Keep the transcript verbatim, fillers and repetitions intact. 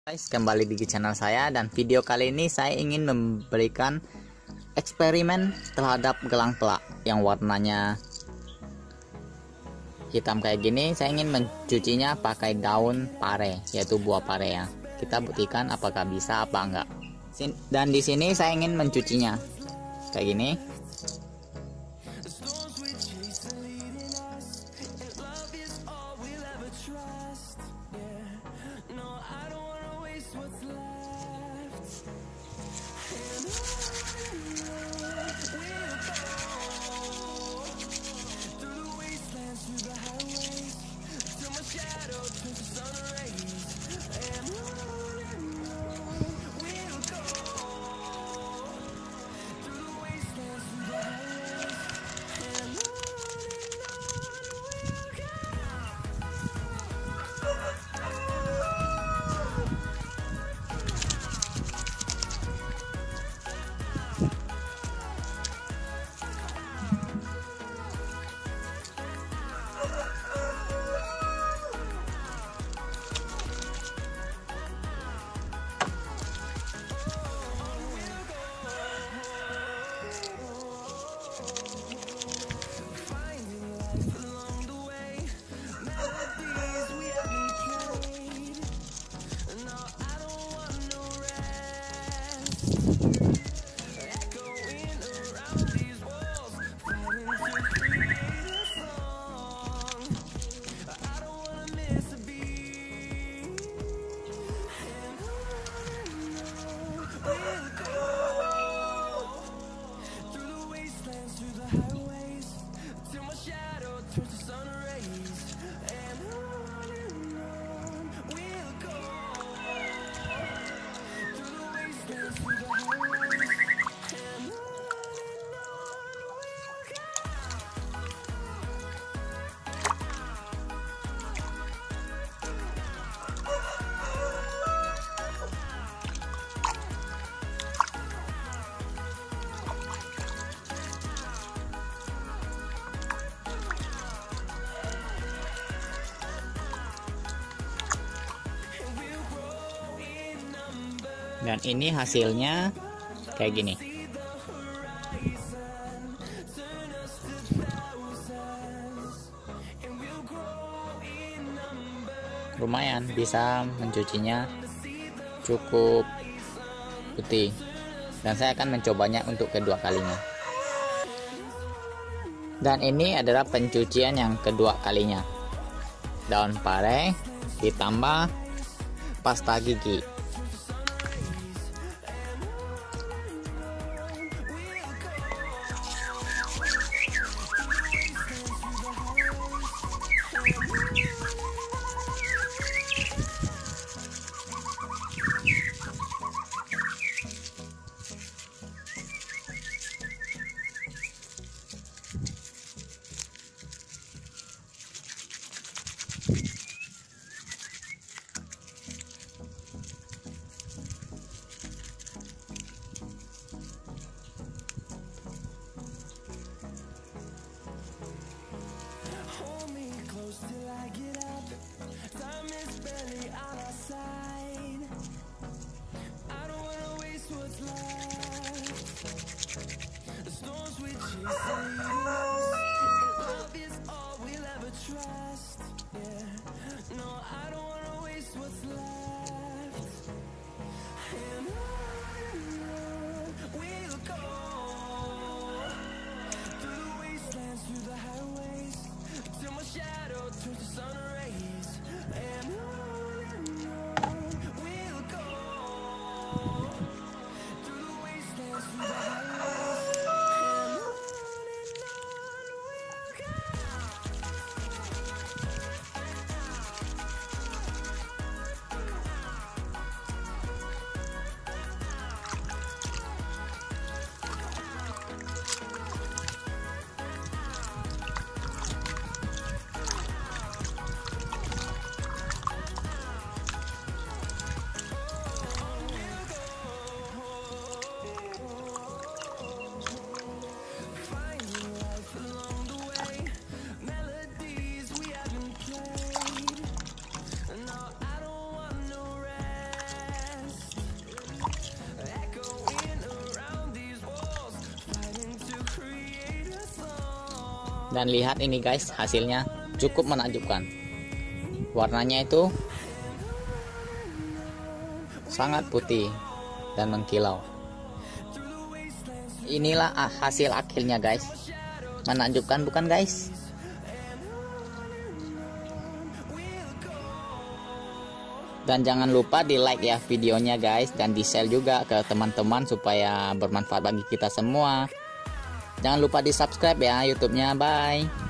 Guys, kembali di channel saya, dan video kali ini saya ingin memberikan eksperimen terhadap gelang pelak yang warnanya hitam kayak gini. Saya ingin mencucinya pakai daun pare, yaitu buah pare ya. Kita buktikan apakah bisa apa enggak. Dan di sini saya ingin mencucinya kayak gini. Dan ini hasilnya kayak gini. Lumayan, bisa mencucinya cukup putih. Dan saya akan mencobanya untuk kedua kalinya. Dan ini adalah pencucian yang kedua kalinya. Daun pare ditambah pasta gigi. Dan lihat ini guys, hasilnya cukup menakjubkan. Warnanya itu sangat putih dan mengkilau. Inilah hasil akhirnya guys. Menakjubkan bukan guys? Dan jangan lupa di like ya videonya guys, dan di share juga ke teman-teman supaya bermanfaat bagi kita semua. Jangan lupa di subscribe ya YouTube-nya. Bye.